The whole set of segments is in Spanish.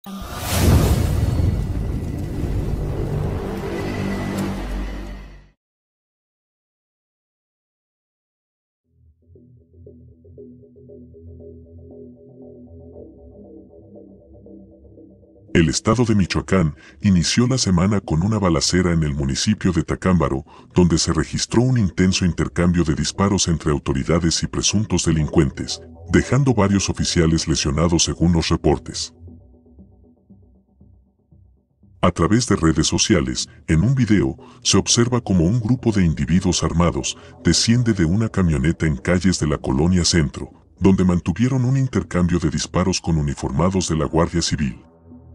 El estado de Michoacán inició la semana con una balacera en el municipio de Tacámbaro, donde se registró un intenso intercambio de disparos entre autoridades y presuntos delincuentes, dejando varios oficiales lesionados según los reportes. A través de redes sociales, en un video, se observa como un grupo de individuos armados desciende de una camioneta en calles de la colonia Centro, donde mantuvieron un intercambio de disparos con uniformados de la Guardia Civil.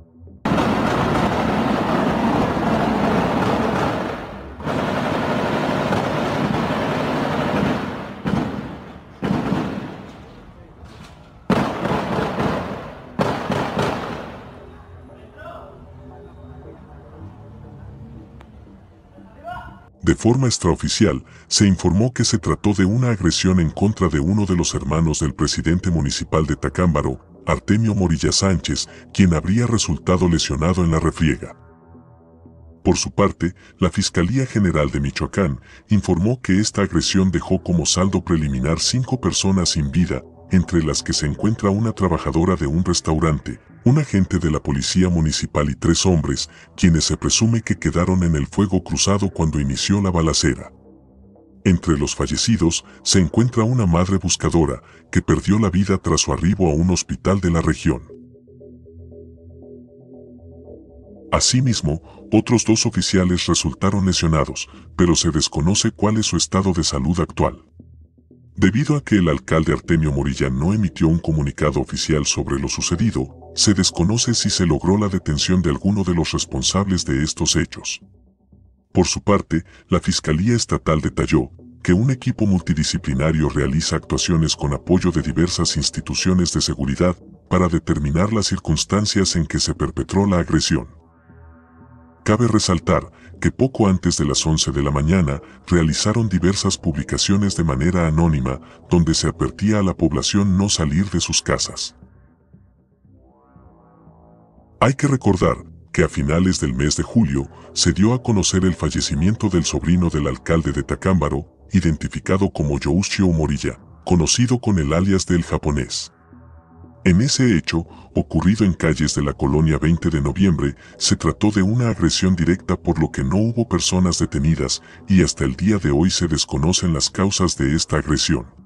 De forma extraoficial, se informó que se trató de una agresión en contra de uno de los hermanos del presidente municipal de Tacámbaro, Artemio Morilla Sánchez, quien habría resultado lesionado en la refriega. Por su parte, la Fiscalía General de Michoacán informó que esta agresión dejó como saldo preliminar 5 personas sin vida, entre las que se encuentra una trabajadora de un restaurante, un agente de la policía municipal y 3 hombres, quienes se presume que quedaron en el fuego cruzado cuando inició la balacera. Entre los fallecidos se encuentra una madre buscadora, que perdió la vida tras su arribo a un hospital de la región. Asimismo, otros 2 oficiales resultaron lesionados, pero se desconoce cuál es su estado de salud actual. Debido a que el alcalde Artemio Morilla no emitió un comunicado oficial sobre lo sucedido, se desconoce si se logró la detención de alguno de los responsables de estos hechos. Por su parte, la Fiscalía Estatal detalló que un equipo multidisciplinario realiza actuaciones con apoyo de diversas instituciones de seguridad para determinar las circunstancias en que se perpetró la agresión. Cabe resaltar que poco antes de las 11 de la mañana realizaron diversas publicaciones de manera anónima donde se advertía a la población no salir de sus casas. Hay que recordar que a finales del mes de julio se dio a conocer el fallecimiento del sobrino del alcalde de Tacámbaro, identificado como Youshio Morilla, conocido con el alias del japonés. En ese hecho, ocurrido en calles de la colonia 20 de noviembre, se trató de una agresión directa por lo que no hubo personas detenidas y hasta el día de hoy se desconocen las causas de esta agresión.